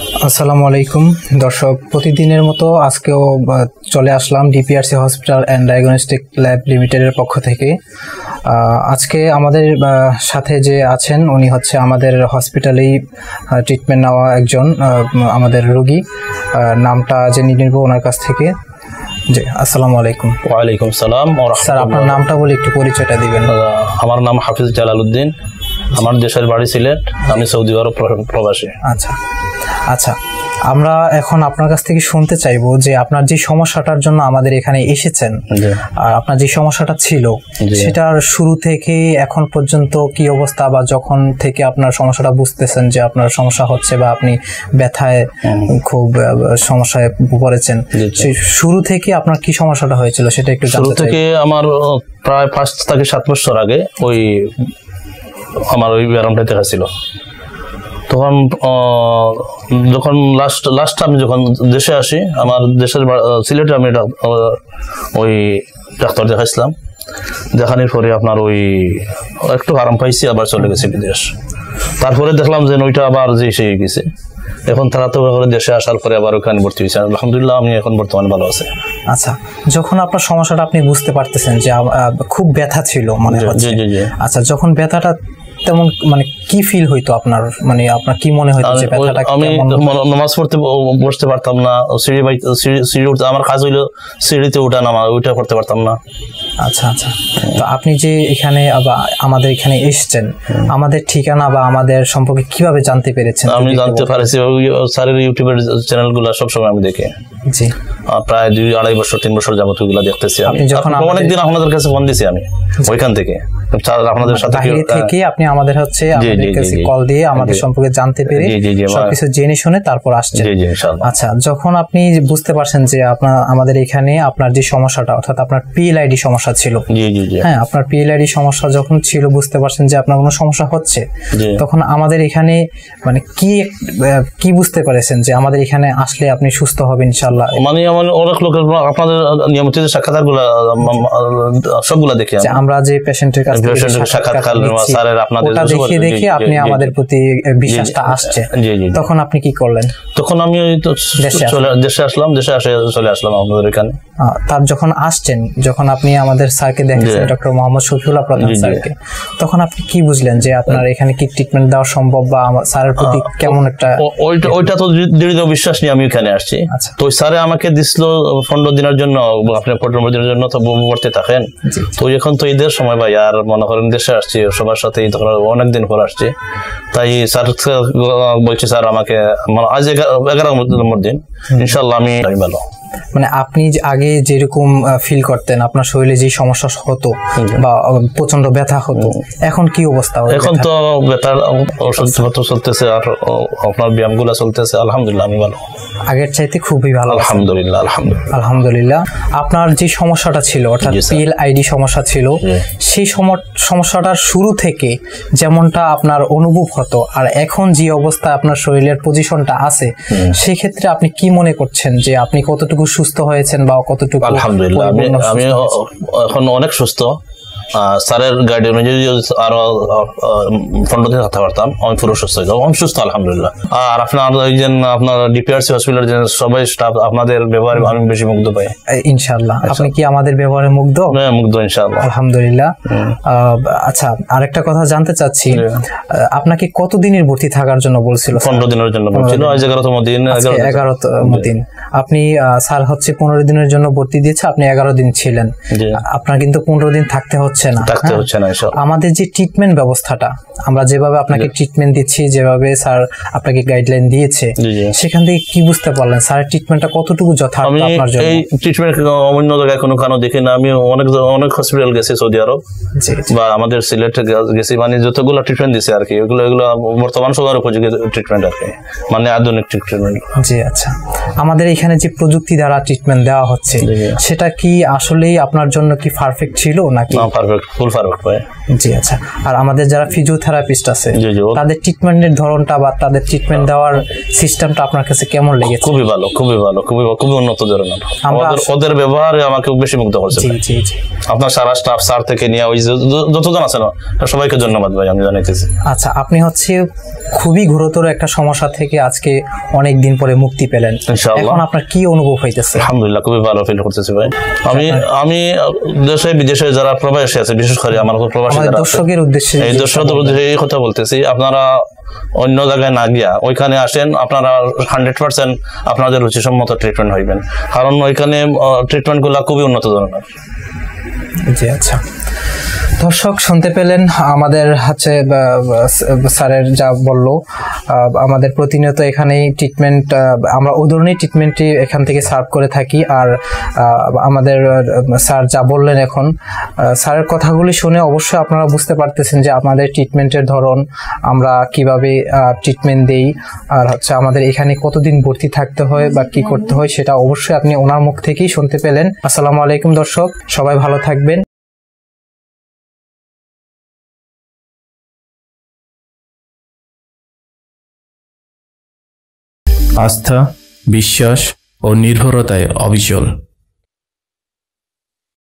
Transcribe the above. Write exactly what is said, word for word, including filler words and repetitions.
আসসালামু আলাইকুম দর্শক, প্রতিদিনের মতো আজকেও চলে আসলাম DPRC hospital and diagnostic lab লিমিটেডের পক্ষ থেকে। আজকে আমাদের সাথে যে আছেন উনি হচ্ছে আমাদের হসপিটালেই ট্রিটমেন্ট নেওয়া একজন আমাদের রোগী। নামটা জেনে নিব ওনার কাছ থেকে। জি, আসসালামু আলাইকুম। ওয়ালাইকুম সালাম। স্যার, আপনার নামটা বলে একটু পরিচয়টা দিবেন। আমার নাম হাফিজ জালালউদ্দিন, আমার দেশের বাড়ি সিলেট, আমি সৌদি আরব প্রবাসী। আচ্ছা আচ্ছা আমরা এখন আপনার কাছ থেকে শুনতে চাইবো যে আপনার যে সমস্যাটার জন্য আমাদের এখানে এসেছেন, আর আপনার যে সমস্যাটা ছিল সেটার শুরু থেকে এখন পর্যন্ত কি অবস্থা, বা যখন থেকে আপনার সমস্যাটা বুঝতেছেন যে আপনার সমস্যা হচ্ছে বা আপনি ব্যথায় খুব সমস্যায় পড়েছেন, সেই শুরু থেকে আপনার কি সমস্যাটা হয়েছিল সেটা একটু জানতে চাই। শুরু থেকে আমার প্রায় পাঁচ থেকে সাত বছর আগে ওই আমার ওই ব্যায়ামটা দেখা ছিল। তখন যখন লাস্ট লাস্ট আমি যখন দেশে আসি, আমার দেশের সিলেটে আমি ওই ডাক্তার দেখাইছিলাম। দেখানোর পরে আপনার ওই একটু আরাম পাইছি, আবার চলে গেছি বিদেশ। তারপরে দেখলাম যে ওইটা আবার যে এসে গেছে। এখন তারা তো দেশে আসার পরে আবার ওখানে ভর্তি হয়েছে। আলহামদুলিল্লাহ, আমি এখন বর্তমানে ভালো আছি। আচ্ছা, যখন আপনার সমস্যাটা আপনি বুঝতে পারতেছেন যে খুব ব্যথা ছিল মনে হচ্ছে, আচ্ছা যখন ব্যথাটা তেমন মানে কি ফিল হইতো আপনার, মানে আপনার কি মনে হইতো যে ব্যথাটা? আমি নামাজ পড়তে বসতে পারতাম না, সিঁড়ি বাই সিঁড়ি উঠতে আমার কাজ হইলো সিঁড়িতে উঠা নামা, ওইটা করতে পারতাম না। আচ্ছা আচ্ছা তো আপনি যে এখানে আমাদের এখানে এসেছেন, আমাদের ঠিকানা বা আমাদের সম্পর্কে কিভাবে জানতে পেরেছেন? আমি জানতে পারছি ওই স্যারের ইউটিউবের চ্যানেলগুলো সবসময় আমি দেখি। জি, প্রায় দুই আড়াই বছর তিন বছর যাবত ওইগুলো দেখতেছি। আমি যখন অনেকদিন আপনাদের কাছে ফোন দিছি আমি ওইখান থেকে, আপনাদের সাথে থেকে আপনি আমাদের হচ্ছে আমাদের কাছে কল দিয়ে আমাদের সম্পর্কে জানতে পেরে সবকিছু জেনে শুনে তারপর আসছেন। আচ্ছা, যখন আপনি বুঝতে পারছেন যে আপনার আমাদের এখানে আপনার যে সমস্যাটা, অর্থাৎ আপনার পিএলআইডি সমস্যা ছিল, হ্যাঁ আপনার পিএলআইডি সমস্যা যখন ছিল, বুঝতে পারছেন যে আপনার কোনো সমস্যা হচ্ছে, তখন আমাদের এখানে মানে কি কি বুঝতে পেরেছেন যে আমাদের এখানে আসলে আপনি সুস্থ হবেন ইনশাআল্লাহ? মানে অনেক লোকের আপনাদের নিয়মিত সাক্ষাৎকার গুলা সবগুলা দেখি আমরা যে পেশেন্টের কাছে সাক্ষাৎকার স্যারের আপনাদের দেখে দেখে আপনি আমাদের প্রতি বিশ্বাসটা আসছে, তখন আপনি কি করলেন? তখন আমি দেশে আসলাম, দেশে আসে চলে আসলাম আপনাদের এখানে। তার যখন আসছেন, যখন আপনি আমাদের স্যারকে দেখেছেন, ডক্টর মোহাম্মদ শফিউল্লাহ প্রধান স্যারকে, তখন আপনি কি বুঝলেন যে আপনার এখানে কি ট্রিটমেন্ট দেওয়া সম্ভব, বা স্যারের প্রতি কেমন একটা? ওইটা ওইটা তো দৃঢ় বিশ্বাস নিয়ে আমি এখানে আসছি। তো স্যারে আমাকে দিছিল পনেরো দিনের জন্য, আপনি পনেরো দিনের জন্য তো ভর্তি থাকেন। তো এখন তো ঈদের সময় ভাই, আর মনে করেন দেশে আসছি সবার সাথে অনেকদিন পর আসছি, তাই স্যার বলছি স্যার আমাকে আজ এগারো নম্বর দিন, ইনশাল্লাহ আমি ভালো। মানে আপনি আগে যেরকম ফিল করতেন, আপনার শরীরে যে সমস্যা হতো বা প্রচন্ড ব্যথা হতো, এখন কি অবস্থা? এখন তো ব্যথার ওষুধপত্র চলতেছে আর আপনার ব্যায়াম গুলা চলতেছে, আলহামদুলিল্লাহ আমি ভালো, আগের চাইতে খুবই ভালো। আলহামদুলিল্লাহ আলহামদুলিল্লাহ আলহামদুলিল্লাহ। আপনার যে সমস্যাটা ছিল, অর্থাৎ পিএলআইডি সমস্যা ছিল, সেই সমস্যাটার শুরু থেকে যেমনটা আপনার অনুভব হতো আর এখন যে অবস্থা আপনার শরীরের পজিশনটা আছে, সেই ক্ষেত্রে আপনি কি মনে করছেন যে আপনি কতটুকু সুস্থ হয়েছেন বা কতটুকু? আলহামদুলিল্লাহ আমি এখন অনেক সুস্থ। স্যারের গাইড অনুযায়ী আরো পনেরো দিন থাকতে পারতাম, আমি পুরো সুস্থ হয়ে যাবো, আমি সুস্থ আলহামদুলিল্লাহ। আর আপনার ওই যে আপনার ডিপিআরসি হসপিটাল যে সবাই স্টাফ, আপনাদের ব্যবহারে আমি বেশি মুগ্ধ পাই ইনশাআল্লাহ। আপনি কি আমাদের ব্যবহারে মুগ্ধ? হ্যাঁ মুগ্ধ ইনশাআল্লাহ আলহামদুলিল্লাহ। আচ্ছা, আরেকটা কথা জানতে চাচ্ছি, আপনাকে কতদিনের ভর্তি থাকার জন্য বলছিল? পনেরো দিনের জন্য বলছিল, আজ এগারোতম দিন। এগারোতম দিন আপনি স্যার হচ্ছে পনেরো দিনের জন্য ভর্তি দিয়েছে, আপনি এগারো দিন ছিলেন, আপনার কিন্তু পনেরো দিন থাকতে হচ্ছে না। আমাদের যে ট্রিটমেন্ট ব্যবস্থাটা, আমরা যেভাবে আপনাকে ট্রিটমেন্ট দিচ্ছি, যেভাবে স্যার আপনাকে গাইডলাইন দিয়েছে, সেখান থেকে কি বুঝতে পারলেন স্যারের ট্রিটমেন্টটা কতটুকু যথার্থ আপনার জন্য? এই ট্রিটমেন্ট অন্য জায়গায় কোনো কারণ দেখি না, আমি অনেক অনেক হসপিটাল গেছি সৌদি আরব বা আমাদের সিলেটে গেছি, মানে যতগুলো ট্রিটমেন্ট দিছে আর কি, এগুলো এগুলো বর্তমান সময়ের উপযোগী ট্রিটমেন্ট আর কি, মানে আধুনিক ট্রিটমেন্ট। জি আচ্ছা, আমাদের এখানে যে প্রযুক্তি দ্বারা ট্রিটমেন্ট দেওয়া হচ্ছে সেটা কি আসলেই আপনার জন্য কি পারফেক্ট ছিল নাকি? পারফেক্ট, ফুল পারফেক্ট ভাই। জি আচ্ছা। আর আমাদের যারা ফিজিওথেরাপিস্ট আছে তাদের ট্রিটমেন্টের ধরনটা বা তাদের ট্রিটমেন্ট দেওয়ার সিস্টেমটা আপনার কাছে কেমন লেগেছে? খুবই ভালো, খুবই ভালো, খুবই খুবই উন্নত ধরনের। আমাদের ওদের ব্যবহারে আমাকে বেশি মুগ্ধ করেছে। জি জি জি। আপনার সারা স্টাফ স্যার থেকে নিয়ে ওই যতজন আছে না সবাইকে ধন্যবাদ ভাই আমি জানাইতেছি। আচ্ছা, আপনি হচ্ছে খুবই গুরুতর একটা সমস্যা থেকে আজকে অনেক দিন পরে মুক্তি পেলেন, এখন আপনার কি অনুভব হইতেছে? আলহামদুলিল্লাহ, খুবই ভালো ফিল করতেছি ভাই। আমি আমি দেশে বিদেশে যারা প্রবাসী আছে, বিশেষ করে আমার প্রবাসী দর্শকের উদ্দেশ্যে এই দর্শকদের উদ্দেশ্যে এই কথা বলতেছি, আপনারা অন্য জায়গায় না গিয়া ওইখানে আসেন, আপনারা হান্ড্রেড পার্সেন্ট আপনাদের রুচিসম্মত ট্রিটমেন্ট হইবেন, কারণ ওইখানে ট্রিটমেন্ট গুলা খুবই উন্নত ধরনের। জি আচ্ছা, দর্শক শুনতে পেলেন আমাদের হচ্ছে স্যারের যা বললো, আমাদের প্রতিনিয়ত এখানেই ট্রিটমেন্ট, আমরা ওই ধরনের ট্রিটমেন্টই এখান থেকে সার্ভ করে থাকি। আর আমাদের স্যার যা বললেন, এখন স্যারের কথাগুলি শুনে অবশ্যই আপনারা বুঝতে পারতেছেন যে আমাদের ট্রিটমেন্টের ধরন, আমরা কিভাবে ট্রিটমেন্ট দেই, আর হচ্ছে আমাদের এখানে কতদিন ভর্তি থাকতে হয় বা কি করতে হয় সেটা অবশ্যই আপনি ওনার মুখ থেকেই শুনতে পেলেন। আসসালামু আলাইকুম দর্শক, সবাই ভালো থাকবেন। আস্থা, বিশ্বাস ও নির্ভরতায় অবিচল।